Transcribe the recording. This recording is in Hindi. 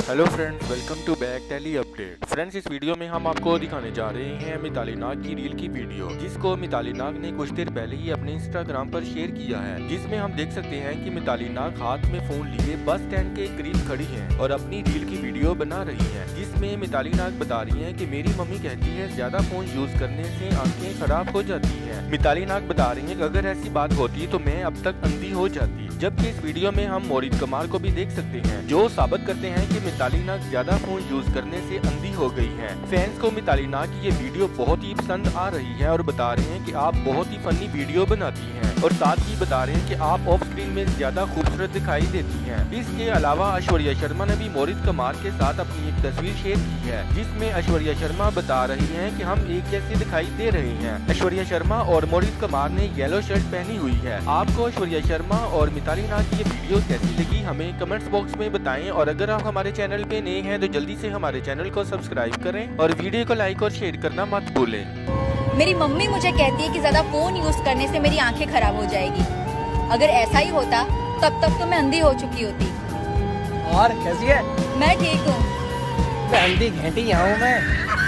Hello friends, welcome to back tele update. Friends, इस वीडियो में हम आपको दिखाने जा रहे हैं मिताली नाग की रील की वीडियो, जिसको मिताली नाग ने कुछ देर पहले ही अपने इंस्टाग्राम पर शेयर किया है, जिसमें हम देख सकते हैं कि मिताली नाग हाथ में फोन लिए बस स्टैंड के करीब खड़ी हैं और अपनी रील की वीडियो बना रही हैं, जिसमें मिताली नाग बता रही हैं कि मेरी मम्मी कहती है ज्यादा फोन यूज करने से आंखें खराब हो जाती हैं। मिताली नाग बता रही हैं कि अगर ऐसी बात होती तो मैं अब तक अंधी हो जाती। जबकि इस वीडियो में हम मोरिद कमार को भी देख सकते हैं, जो साबित करते हैं कि मिताली नाग ज्यादा फोन यूज करने से अंधी हो गई हैं। फैंस को मिताली नाग की ये वीडियो बहुत ही पसंद आ रही है और बता रहे हैं कि आप बहुत ही फनी वीडियो बनाती हैं और साथ ही बता रहे हैं कि आप ऑफ स्क्रीन में ज्यादा खूबसूरत दिखाई देती हैं। इसके अलावा ऐश्वर्या शर्मा ने भी मोरिद कमार के साथ अपनी एक तस्वीर शेयर की है, जिसमें ऐश्वर्या शर्मा बता रही हैं कि हम एक जैसे दिखाई दे रहे हैं। ऐश्वर्या शर्मा और मोरिद कमार ने येलो शर्ट पहनी हुई है। आपको ऐश्वर्या शर्मा और मिताली नाग की ये वीडियो कैसी लगी हमें कमेंट्स बॉक्स में बताएं और अगर आप हमारे चैनल पे नए हैं तो जल्दी से हमारे चैनल को सब्सक्राइब करें और वीडियो को लाइक और शेयर करना मत भूलें। मेरी मम्मी मुझे कहती है कि ज्यादा फोन यूज करने से मेरी आंखें खराब हो जाएगी। अगर ऐसा ही होता तब तक तो मैं अंधी हो चुकी होती। और कैसी है? मैं ठीक हूँ। अंधी घंटी यहाँ हूँ मैं।